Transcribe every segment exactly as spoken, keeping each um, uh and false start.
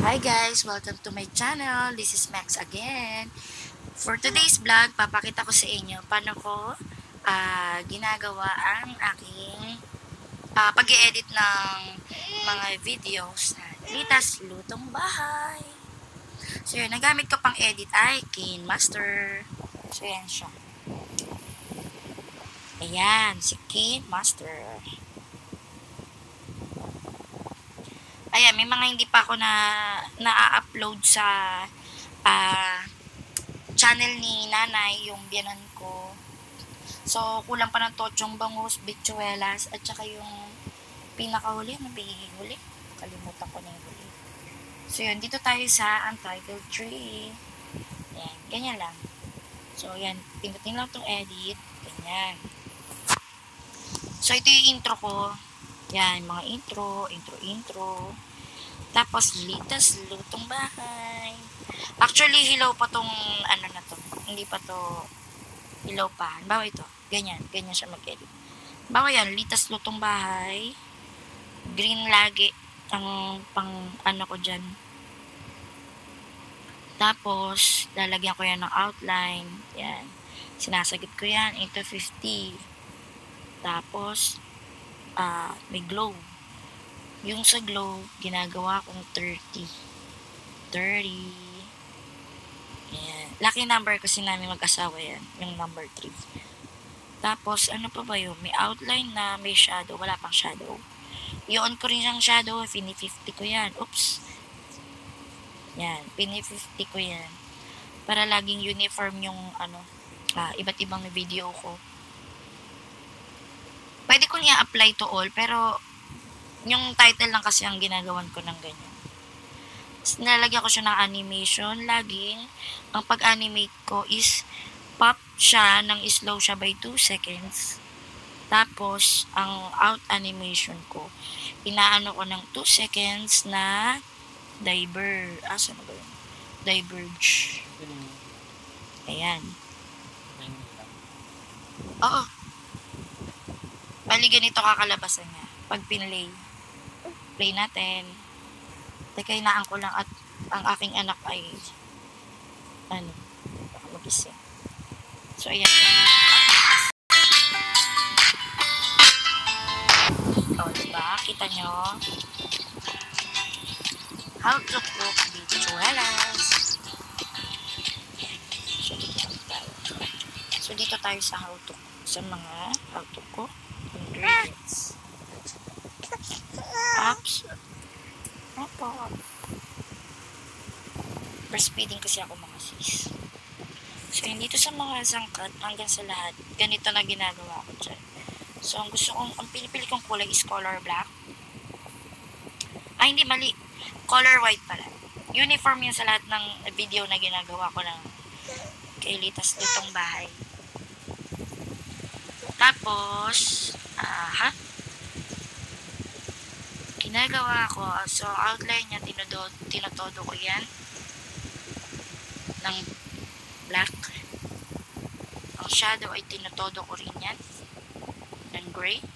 Hi guys! Welcome to my channel. This is Max again. For today's vlog, papakita ko sa inyo paano ko uh, ginagawa ang aking uh, pag-i-edit ng mga videos na litas lutong bahay. So yun, nagamit ko pang edit ay KineMaster. So yan siya. Ayan, si KineMaster. Ayan, may mga hindi pa ako na na-upload sa uh, channel ni nanay, yung biyanan ko. So, kulang pa ng tochong bangus, bichuelas, at saka yung pinakahuli, ano huli? Kalimutan ko na yung huli. So, yun, dito tayo sa Untitled Tree. Ayan, ganyan lang. So, yan, pindutin lang itong edit. Ganyan. So, ito yung intro ko. Yan, mga intro, intro, intro. Tapos, litas, lutong bahay. Actually, hilaw pa tong, ano na to. Hindi pa to, hilaw pa. Bawa ito. Ganyan, ganyan siya mag-edit. Bawa yan, litas, lutong bahay. Green lagi, ang pang, ano ko dyan. Tapos, lalagyan ko yan ng outline. Yan. Sinasagit ko yan into fifty. Tapos, ah, uh, may glow. Yung sa glow, ginagawa kong thirty. thirty. Ayan. Lucky number kasi namin mag-asawa yan. Yung number three. Tapos, ano pa ba yun? May outline na may shadow. Wala pang shadow. I-on ko rin siyang shadow. Pini-fifty ko yan. Oops. Yan. Pini-fifty ko yan. Para laging uniform yung ano, ah, iba't ibang video ko. Pwede kong i-apply to all, pero yung title lang kasi ang ginagawan ko ng ganyan. Nalagyan ko siya ng animation. Laging, ang pag-animate ko is pop siya ng slow siya by two seconds. Tapos, ang out animation ko, inaano ko ng two seconds na diver. Ah, saan ba yun? Diverge. Ayan. Oo. Bali, ganito kakalabasan niya. Pag pinlay. Play natin. Teka, inaan ko lang at ang aking anak ay ano, baka mag-isip. So, ayan. O, diba? Kita nyo? How to cook bichuelas. So, dito tayo. So, dito tayo sa how to sa mga how to cook ingredients. Apps. Opo. Breastfeeding kasi ako mga sis. So, yun, dito sa mga sangkat, hanggang sa lahat, ganito na ginagawa ko dyan. So, ang gusto kong, ang pinipili kong kulay is color black. Ay, hindi, mali. Color white pala. Uniform yun sa lahat ng video na ginagawa ko ng kay Litas Lutong Bahay. Tapos, ah, ha? Ginagawa ko, so outline niya, tinodo, tinotodo ko yan ng black. Ang shadow ay tinotodo ko rin yan ng gray.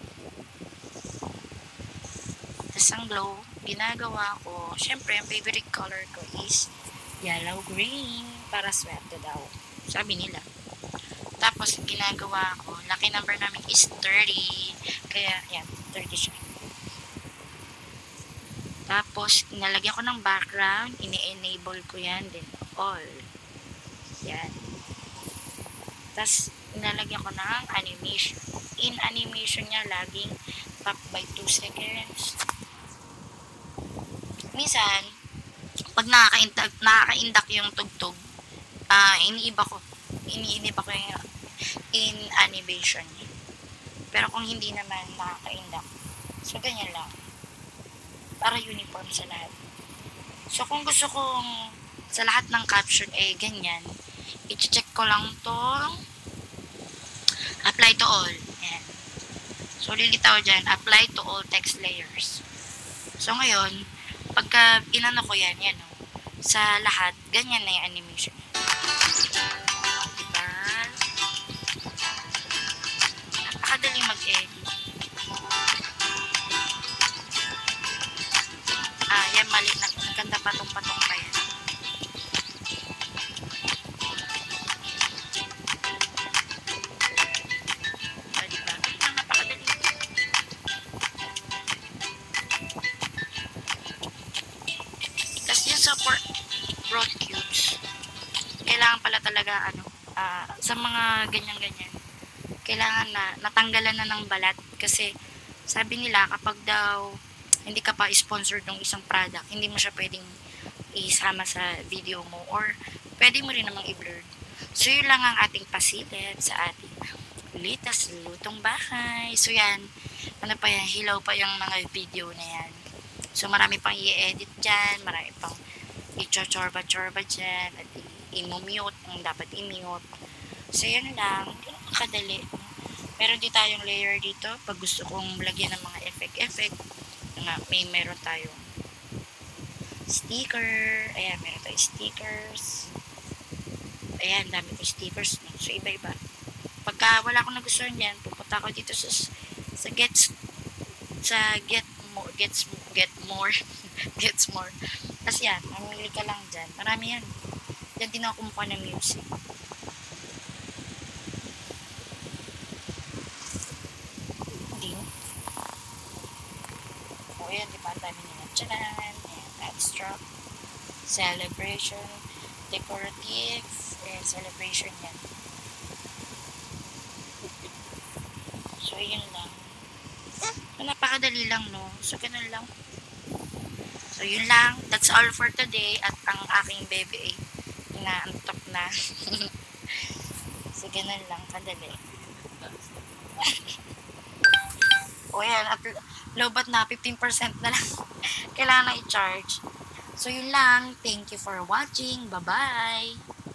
Tapos ang glow, ginagawa ko, syempre, ang favorite color ko is yellow green para swerte daw, sabi nila. Tapos ginagawa ko, lucky number namin is thirty, kaya yan, thirty siya. Tapos, inalagyan ko ng background, ini-enable ko yan, then all. Yan. Tapos, inalagyan ko ng animation. In animation niya, laging pop by two seconds. Minsan, pag nakaka-indak, nakaka-indak yung tugtog, uh, iniiba ko. Iniiba ko yung in animation niya. Pero kung hindi naman nakaka-indak, so ganyan lang. Para uniform sa lahat. So, kung gusto kong sa lahat ng caption eh ganyan, i-check ko lang tong apply to all. Yan. So, lilitaw dyan, apply to all text layers. So, ngayon, pagka inano ko yan, yan o, sa lahat, ganyan na yung animation. Diba? Napakadali mag-edit. Ah, yan, mali na. ganda patong-patong pa yan. O, diba? Ito na, napakadali. Tapos yun sa pork broth cubes, kailangan pala talaga ano, uh, sa mga ganyan-ganyan, kailangan na natanggalan na ng balat kasi sabi nila kapag daw hindi ka pa sponsored ng isang product, hindi mo siya pwedeng isama sa video mo or pwede mo rin namang i-blur. So yun lang ang ating pasilip sa ating litas lutong bahay. So yan, ano pa yan, hilaw pa yung mga video na yan. So marami pang i-edit dyan, marami pang i-chorba-chorba dyan at i-mute ang dapat i-mute. So yan lang, hindi naman kadali. Meron din tayong layer dito pag gusto kong lagyan ng mga effect-effect. Nga, may meron tayong sticker. Ayan, meron tayong stickers. Ayan, dami ko stickers. So iba-iba. Pagka wala akong nagustuhan yan, pupunta ako dito sa sa gets sa get more gets get more gets more. Tapos yan, mamili ka lang dyan. Marami yan. Yan din ako kumukuha ng music. Din. O yan, diba? Ang dami nila. Tchanan! Ayan, abstract. Celebration. Decorative. Ayan, celebration yan. So, yun lang. So, napakadali lang, no? So, ganun lang. So, yun lang. That's all for today. At ang aking baby ay inaantok na. So, ganun lang. Kadali. O, yan. At lobat na. fifteen percent na lang. Kailangan na i-charge. So, yun lang. Thank you for watching. Bye-bye!